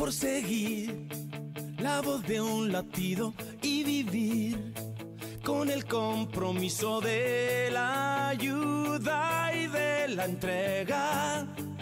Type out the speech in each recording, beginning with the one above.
por seguir la voz de un latido y vivir con el compromiso de la ayuda y de la entrega.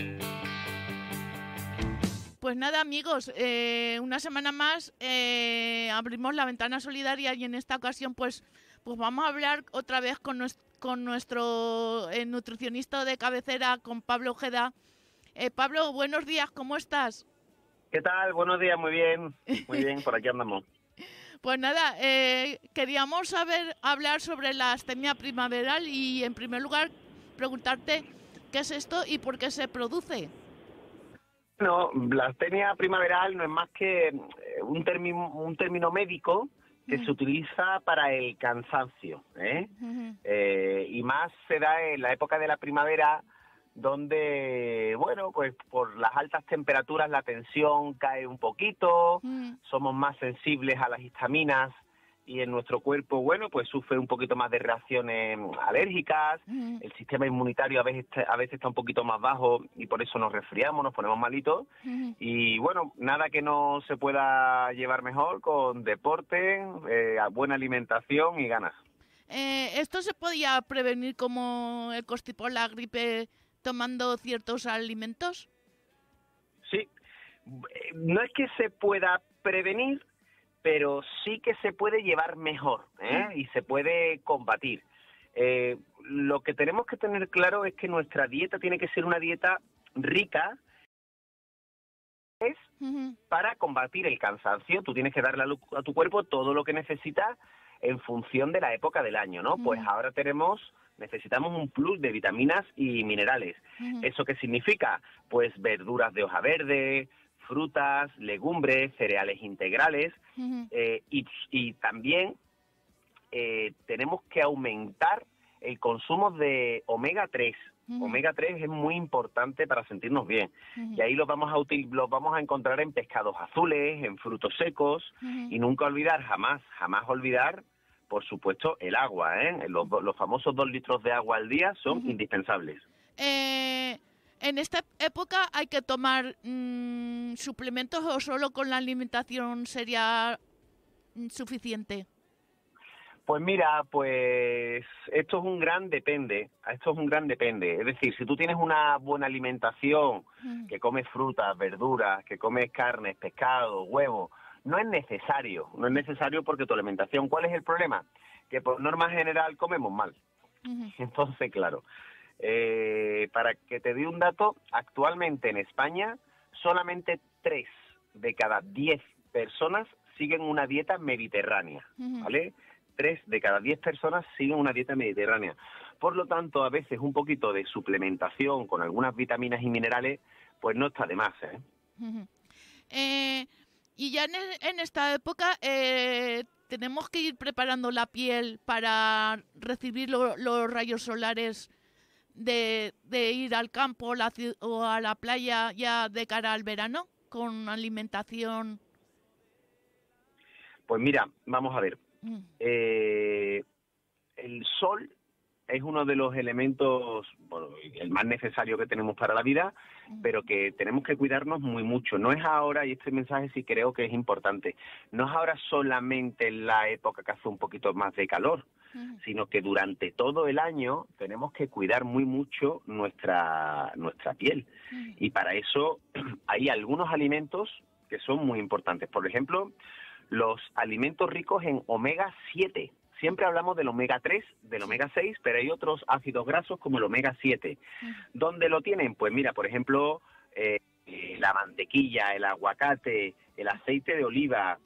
Pues nada, amigos, una semana más abrimos la ventana solidaria y en esta ocasión pues vamos a hablar otra vez con nuestro nutricionista de cabecera, con Pablo Ojeda. Pablo, buenos días, ¿cómo estás? ¿Qué tal? Buenos días, muy bien, por aquí andamos. Pues nada, queríamos hablar sobre la astemia primaveral y en primer lugar preguntarte qué es esto y por qué se produce. No, la astenia primaveral no es más que un término médico que se utiliza para el cansancio, y más se da en la época de la primavera, donde, bueno, pues por las altas temperaturas la tensión cae un poquito, somos más sensibles a las histaminas y en nuestro cuerpo, bueno, pues sufre un poquito más de reacciones alérgicas, el sistema inmunitario a veces está un poquito más bajo y por eso nos resfriamos, nos ponemos malitos, y bueno, nada que no se pueda llevar mejor con deporte, buena alimentación y ganas. ¿Esto se podía prevenir como el constipón, la gripe, tomando ciertos alimentos? Sí, no es que se pueda prevenir, pero sí que se puede llevar mejor, y se puede combatir. Lo que tenemos que tener claro es que nuestra dieta tiene que ser una dieta rica para combatir el cansancio. Tú tienes que darle a tu cuerpo todo lo que necesita en función de la época del año, ¿no? Pues ahora necesitamos un plus de vitaminas y minerales. ¿Eso qué significa? Pues verduras de hoja verde, frutas, legumbres, cereales integrales, y también tenemos que aumentar el consumo de omega 3. Omega 3 es muy importante para sentirnos bien, y ahí los vamos a encontrar en pescados azules, en frutos secos, y nunca olvidar, jamás olvidar, por supuesto, el agua, los famosos 2 litros de agua al día son indispensables. ¿En esta época hay que tomar suplementos o solo con la alimentación sería suficiente? Pues mira, pues esto es un gran depende. Es decir, si tú tienes una buena alimentación, que comes frutas, verduras, que comes carnes, pescado, huevos, no es necesario porque tu alimentación, ¿cuál es el problema? Que por norma general comemos mal. Entonces, claro, para que te dé un dato, actualmente en España solamente 3 de cada 10 personas siguen una dieta mediterránea, ¿vale? 3 de cada 10 personas siguen una dieta mediterránea. Por lo tanto, a veces un poquito de suplementación con algunas vitaminas y minerales, pues no está de más, Y ya en esta época tenemos que ir preparando la piel para recibir los rayos solares de ir al campo o a la playa ya de cara al verano, con alimentación. Pues mira, vamos a ver. El sol es uno de los elementos, bueno, el más necesario que tenemos para la vida, pero que tenemos que cuidarnos muy mucho. No es ahora, y este mensaje sí creo que es importante, no es ahora solamente en la época que hace un poquito más de calor, sino que durante todo el año tenemos que cuidar muy mucho nuestra piel. Y para eso hay algunos alimentos que son muy importantes. Por ejemplo, los alimentos ricos en omega 7. Siempre hablamos del omega 3, del omega 6, pero hay otros ácidos grasos como el omega 7. ¿Dónde lo tienen? Pues mira, por ejemplo, la mantequilla, el aguacate, el aceite de oliva,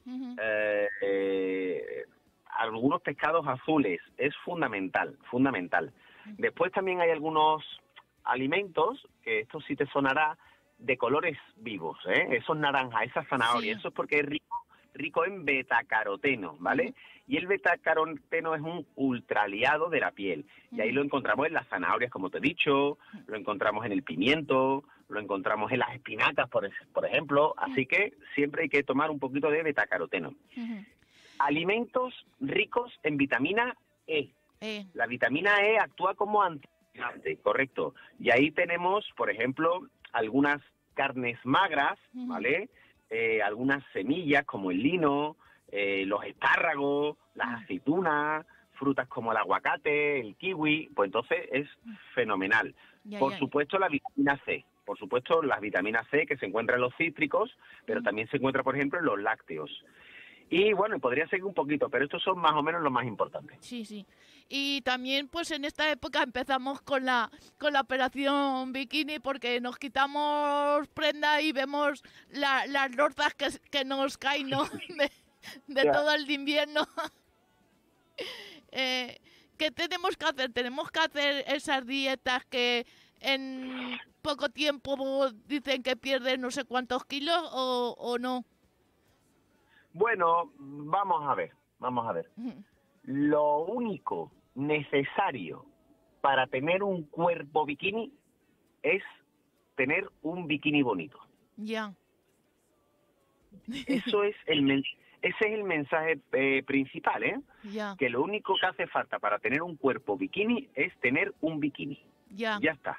algunos pescados azules. Es fundamental. Después también hay algunos alimentos, que esto sí te sonará, de colores vivos, esos naranjas, esas zanahorias, eso es porque es rico en betacaroteno, ¿vale? Y el betacaroteno es un ultraaliado de la piel. Y ahí lo encontramos en las zanahorias, como te he dicho, lo encontramos en el pimiento, lo encontramos en las espinacas, por ejemplo. Así que siempre hay que tomar un poquito de betacaroteno. Alimentos ricos en vitamina E. La vitamina E actúa como antioxidante, correcto. Y ahí tenemos, por ejemplo, algunas carnes magras, ¿vale? algunas semillas como el lino, los espárragos, las aceitunas, frutas como el aguacate, el kiwi, pues entonces es fenomenal. Por supuesto la vitamina C, por supuesto las vitaminas C que se encuentran en los cítricos, pero también se encuentra, por ejemplo, en los lácteos. Y bueno, podría seguir un poquito, pero estos son más o menos los más importantes. Sí, sí. Y también pues en esta época empezamos con la operación bikini porque nos quitamos prenda y vemos las lorzas que nos caen, ¿no? de todo el invierno. ¿Qué tenemos que hacer? ¿Tenemos que hacer esas dietas que en poco tiempo dicen que pierden no sé cuántos kilos o no? Bueno, vamos a ver. Lo único necesario para tener un cuerpo bikini es tener un bikini bonito. Ya. Eso es ese es el mensaje principal, ¿eh? Ya. Que lo único que hace falta para tener un cuerpo bikini es tener un bikini. Ya está.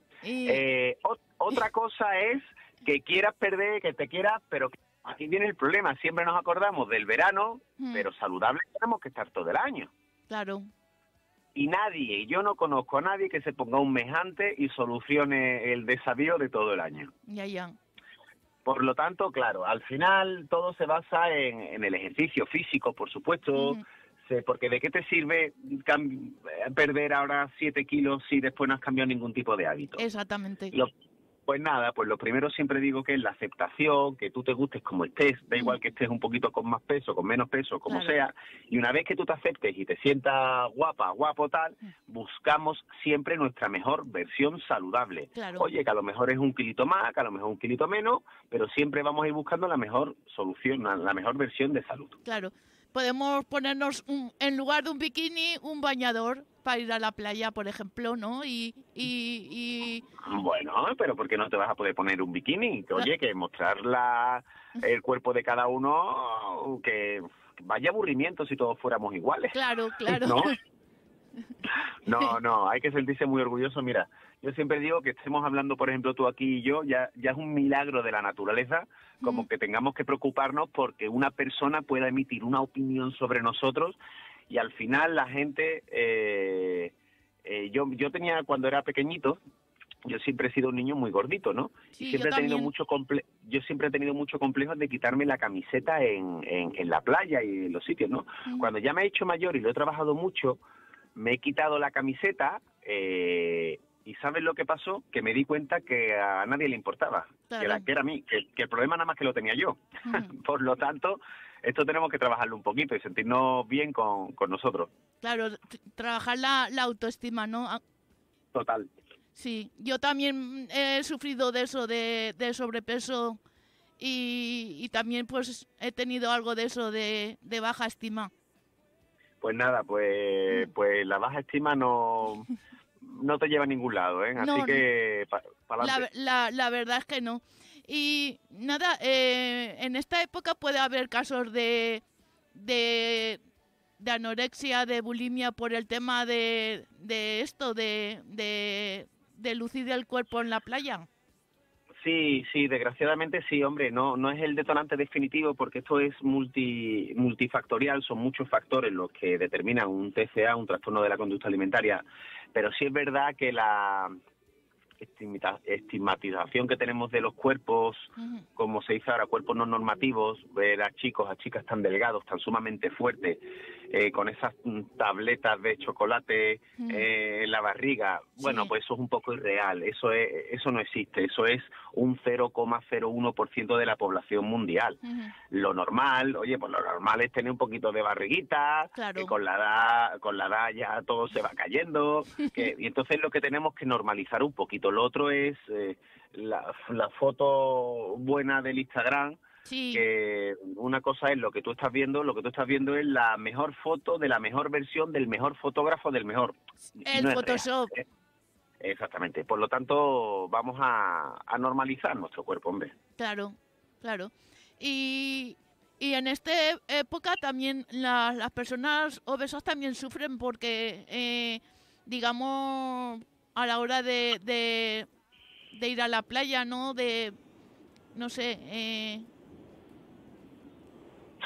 Otra cosa es que quieras perder, que te quieras, pero aquí viene el problema. Siempre nos acordamos del verano, pero saludables tenemos que estar todo el año. Claro. Y yo no conozco a nadie que se ponga un mes antes y solucione el desavío de todo el año. Ya. Por lo tanto, claro, al final todo se basa en el ejercicio físico, por supuesto, porque ¿de qué te sirve perder ahora 7 kilos si después no has cambiado ningún tipo de hábito? Exactamente. Pues nada, pues lo primero siempre digo que es la aceptación, que tú te gustes como estés, da igual que estés un poquito con más peso, con menos peso, como sea, y una vez que tú te aceptes y te sientas guapa, guapo tal, buscamos siempre nuestra mejor versión saludable. Claro. Oye, que a lo mejor es un kilito más, que a lo mejor un kilito menos, pero siempre vamos a ir buscando la mejor solución, la mejor versión de salud. Claro. Podemos ponernos en lugar de un bikini, un bañador para ir a la playa, por ejemplo, ¿no? Y... Bueno, pero ¿por qué no te vas a poder poner un bikini? Que, oye, que mostrar el cuerpo de cada uno, que vaya aburrimiento si todos fuéramos iguales. Claro. No, hay que sentirse muy orgulloso. Mira, yo siempre digo que estemos hablando, por ejemplo, tú aquí y yo, ya es un milagro de la naturaleza, como que tengamos que preocuparnos porque una persona pueda emitir una opinión sobre nosotros y al final la gente... yo tenía, cuando era pequeñito, yo siempre he sido un niño muy gordito, ¿no? Sí, y siempre yo siempre he tenido mucho complejo de quitarme la camiseta en la playa y en los sitios, ¿no? Cuando ya me he hecho mayor y lo he trabajado mucho, me he quitado la camiseta y ¿sabes lo que pasó? Que me di cuenta que a nadie le importaba, claro. que era a mí, que el problema nada más que lo tenía yo. Por lo tanto, esto tenemos que trabajarlo un poquito y sentirnos bien con nosotros. Claro, trabajar la autoestima, ¿no? Total. Sí, yo también he sufrido de eso, de sobrepeso y también pues he tenido algo de eso, de baja estima. Pues nada, pues la baja estima no te lleva a ningún lado, ¿eh? Así que para adelante. La verdad es que no. Y nada, en esta época puede haber casos de anorexia, de bulimia por el tema de esto, de lucir el cuerpo en la playa. Sí, desgraciadamente sí, hombre, no es el detonante definitivo porque esto es multifactorial, son muchos factores los que determinan un TCA, un trastorno de la conducta alimentaria, pero sí es verdad que la estigmatización que tenemos de los cuerpos, como se dice ahora, cuerpos no normativos, ver a chicos, a chicas tan delgados, tan sumamente fuertes, con esas tabletas de chocolate en la barriga, bueno, pues eso es un poco irreal, eso no existe, eso es un 0,01% de la población mundial. Lo normal, pues lo normal es tener un poquito de barriguita, claro. que con la edad ya todo se va cayendo, y entonces lo que tenemos que normalizar un poquito. Lo otro es la foto buena del Instagram, sí. Que una cosa es lo que tú estás viendo es la mejor foto de la mejor versión del mejor fotógrafo del mejor. El Photoshop. Real, ¿eh? Exactamente. Por lo tanto, vamos a normalizar nuestro cuerpo, hombre. Claro. Y en esta época también las personas obesas también sufren porque, digamos, a la hora de ir a la playa, ¿no? No sé,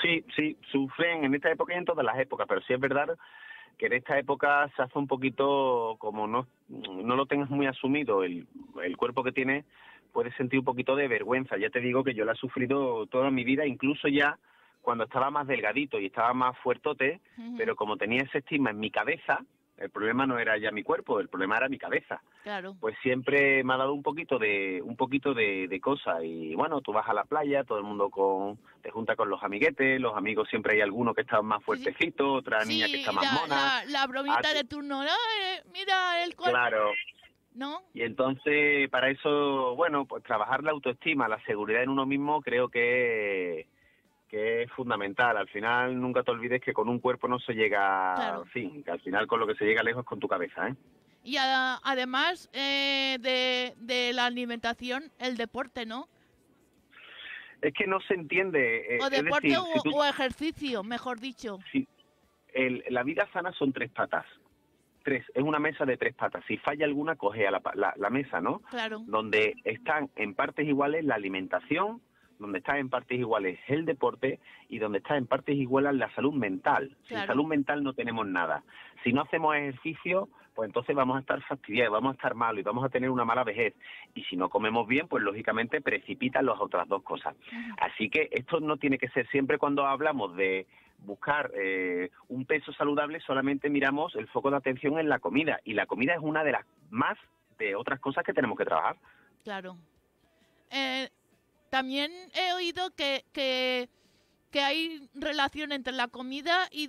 Sí, sufren en esta época y en todas las épocas, pero sí es verdad que en esta época se hace un poquito, como no lo tengas muy asumido, el cuerpo que tienes, puedes sentir un poquito de vergüenza. Ya te digo que yo la he sufrido toda mi vida, incluso ya cuando estaba más delgadito y estaba más fuertote, pero como tenía ese estigma en mi cabeza, el problema no era ya mi cuerpo, el problema era mi cabeza. Claro. Pues siempre me ha dado un poquito de cosas. Y bueno, tú vas a la playa, todo el mundo te junta con los amiguetes, los amigos siempre hay alguno que está más fuertecito, otra niña que está más mona. La bromita de turno, ¿no? Mira el cuerpo. Claro. ¿No? Y entonces, para eso, bueno, pues trabajar la autoestima, la seguridad en uno mismo, creo que es fundamental. Al final, nunca te olvides que con un cuerpo no se llega, claro. En fin, que al final con lo que se llega lejos es con tu cabeza, ¿eh? Y además de la alimentación, el deporte, ¿no? Es que no se entiende. O deporte decir, o ejercicio, mejor dicho. Sí, la vida sana son 3 patas. Es una mesa de 3 patas. Si falla alguna, coge a la mesa, ¿no? Claro. Donde están en partes iguales la alimentación, donde está en partes iguales el deporte y donde está en partes iguales la salud mental. Claro. Sin salud mental no tenemos nada. Si no hacemos ejercicio, pues entonces vamos a estar fastidiados, vamos a estar malos y vamos a tener una mala vejez. Y si no comemos bien, pues lógicamente precipitan las otras 2 cosas. Así que esto no tiene que ser siempre cuando hablamos de buscar un peso saludable, solamente miramos el foco de atención en la comida. Y la comida es una de las más de otras cosas que tenemos que trabajar. Claro. También he oído que hay relación entre la comida y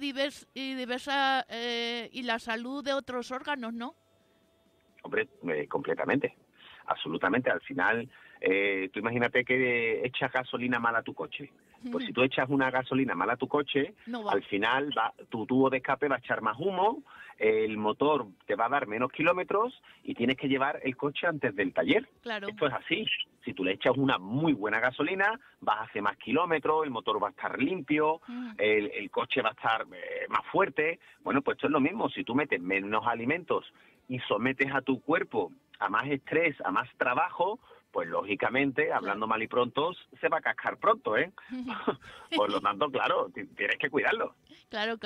la salud de otros órganos, ¿no? Hombre, completamente, absolutamente. Al final, tú imagínate que echas gasolina mala a tu coche. Pues si tú echas una gasolina mala a tu coche, al final tu tubo de escape va a echar más humo, el motor te va a dar menos kilómetros y tienes que llevar el coche antes del taller. Claro. Esto es así. Si tú le echas una muy buena gasolina, vas a hacer más kilómetros, el motor va a estar limpio, el coche va a estar más fuerte. Bueno, pues esto es lo mismo. Si tú metes menos alimentos y sometes a tu cuerpo a más estrés, a más trabajo, pues lógicamente, hablando mal y pronto, se va a cascar pronto, ¿eh? Por lo tanto, claro, tienes que cuidarlo. Claro.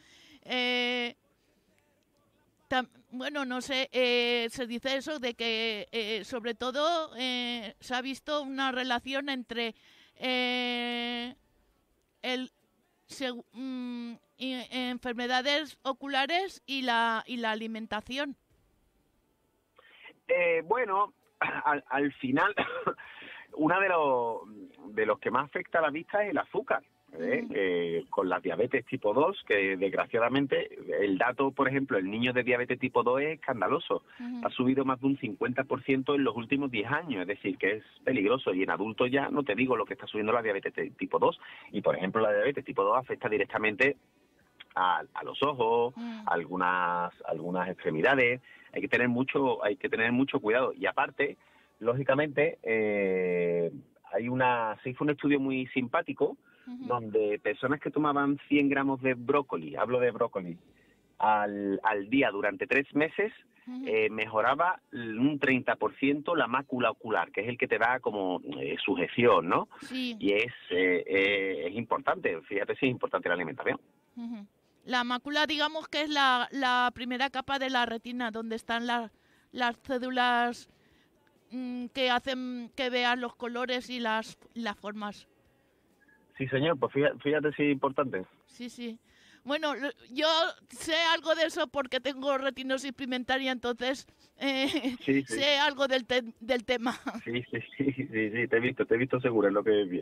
Bueno, no sé, se dice eso de que sobre todo se ha visto una relación entre enfermedades oculares y la alimentación. Bueno, al final, una de los que más afecta a la vista es el azúcar. Con la diabetes tipo 2, que desgraciadamente el dato, por ejemplo, el niño de diabetes tipo 2 es escandaloso. Ha subido más de un 50% en los últimos 10 años, es decir, que es peligroso. Y en adultos ya no te digo lo que está subiendo la diabetes tipo 2. Y, por ejemplo, la diabetes tipo 2 afecta directamente a los ojos, a algunas extremidades. Hay que tener mucho cuidado. Y aparte, lógicamente, se hizo un estudio muy simpático donde personas que tomaban 100 gramos de brócoli, hablo de brócoli, al día durante 3 meses, mejoraba un 30% la mácula ocular, que es el que te da como sujeción, ¿no? Sí. Y es importante, fíjate si es importante la alimentación. La mácula, digamos que es la primera capa de la retina, donde están las cédulas que hacen que veas los colores y las formas. Sí, señor, pues fíjate si es importante. Sí. Bueno, yo sé algo de eso porque tengo retinosis pigmentaria, entonces sé algo del tema. Sí, te he visto seguro en lo que decía.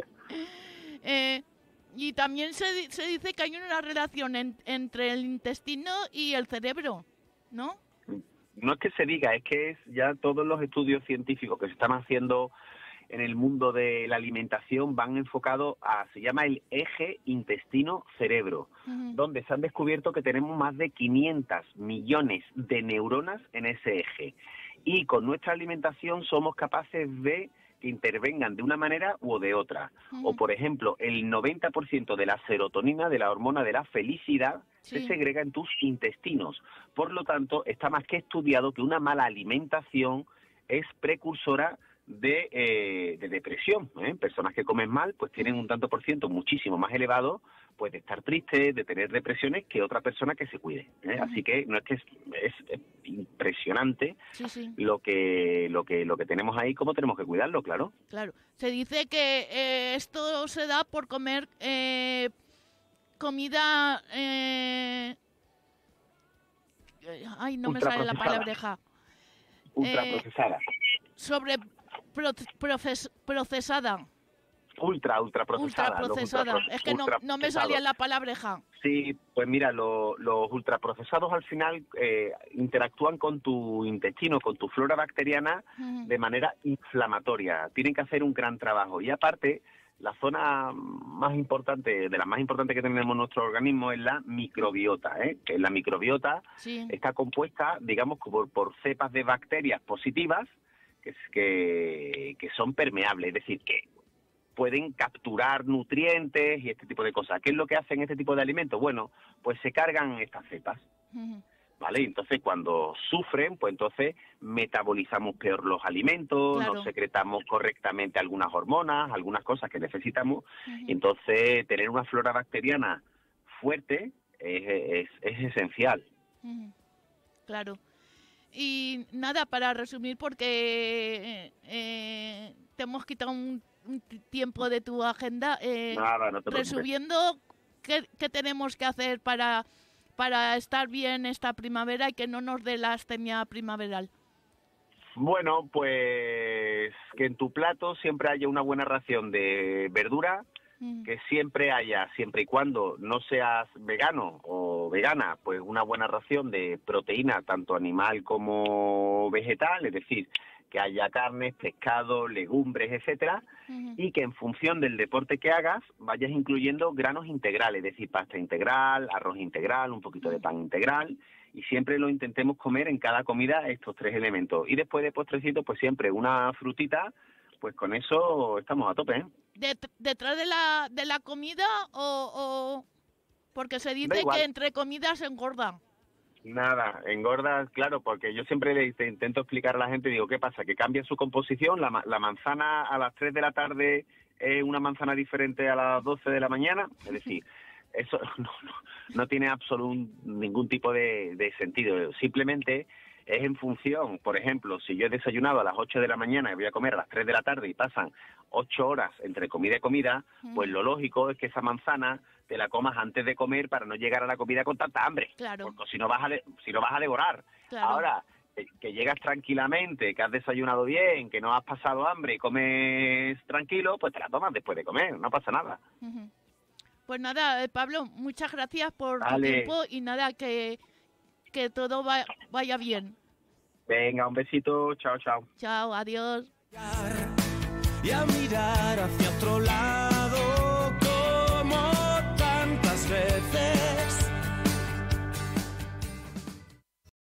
Y también se dice que hay una relación entre el intestino y el cerebro, ¿no? No es que se diga, es que ya todos los estudios científicos que se están haciendo en el mundo de la alimentación van enfocados se llama el eje intestino-cerebro, donde se han descubierto que tenemos más de 500 millones de neuronas en ese eje. Y con nuestra alimentación somos capaces de que intervengan de una manera u de otra. O, por ejemplo, el 90% de la serotonina, de la hormona de la felicidad, se segrega en tus intestinos. Por lo tanto, está más que estudiado que una mala alimentación es precursora de depresión. Personas que comen mal pues tienen un tanto por ciento muchísimo más elevado pues de estar tristes, de tener depresiones que otra persona que se cuide. Así que no es que es impresionante lo que tenemos ahí, cómo tenemos que cuidarlo, claro. Claro. Se dice que esto se da por comer comida no me sale la palabreja. Ultraprocesada. Procesada. Ultraprocesada. Es que no me salía la palabreja. Sí, pues mira, los ultraprocesados al final interactúan con tu intestino, con tu flora bacteriana de manera inflamatoria. Tienen que hacer un gran trabajo. Y aparte, la zona más importante, de las más importantes que tenemos en nuestro organismo, es la microbiota, que la microbiota está compuesta, digamos, por cepas de bacterias positivas que son permeables, es decir, que pueden capturar nutrientes y este tipo de cosas. ¿Qué es lo que hacen este tipo de alimentos? Bueno, pues se cargan estas cepas, ¿vale? Entonces, cuando sufren, pues entonces metabolizamos peor los alimentos, no secretamos correctamente algunas hormonas, algunas cosas que necesitamos, y entonces tener una flora bacteriana fuerte es esencial. Claro. Y nada, para resumir, porque te hemos quitado un tiempo de tu agenda, Nada, no te preocupes. resumiendo, ¿qué tenemos que hacer para estar bien esta primavera y que no nos dé la astenia primaveral? Bueno, pues que en tu plato siempre haya una buena ración de verdura, que siempre haya, siempre y cuando no seas vegano o vegana, pues una buena ración de proteína, tanto animal como vegetal, es decir, que haya carnes, pescado, legumbres, etcétera, y que en función del deporte que hagas vayas incluyendo granos integrales, es decir, pasta integral, arroz integral, un poquito de pan integral, y siempre lo intentemos comer en cada comida estos tres elementos. Y después de postrecito, pues siempre una frutita, pues con eso estamos a tope, ¿Detrás de la comida o porque se dice que entre comidas engorda? Nada, engorda, claro, porque yo siempre le intento explicar a la gente, digo, ¿qué pasa? Que cambia su composición, la manzana a las 3 de la tarde es una manzana diferente a las 12 de la mañana, es decir, eso no tiene ningún tipo de sentido, simplemente es en función, por ejemplo, si yo he desayunado a las 8 de la mañana y voy a comer a las 3 de la tarde y pasan 8 horas entre comida y comida, pues lo lógico es que esa manzana te la comas antes de comer para no llegar a la comida con tanta hambre, porque si no vas a devorar. Claro. Ahora, que llegas tranquilamente, que has desayunado bien, que no has pasado hambre y comes tranquilo, pues te la tomas después de comer, no pasa nada. Pues nada, Pablo, muchas gracias por tu tiempo y nada, que todo vaya bien. Venga, un besito, chao, chao. Chao, adiós. Y a mirar hacia otro lado.